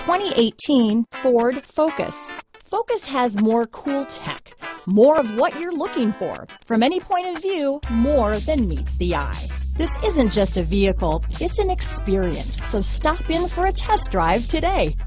2018 Ford Focus. Focus has more cool tech, more of what you're looking for. From any point of view, more than meets the eye. This isn't just a vehicle, it's an experience. So stop in for a test drive today.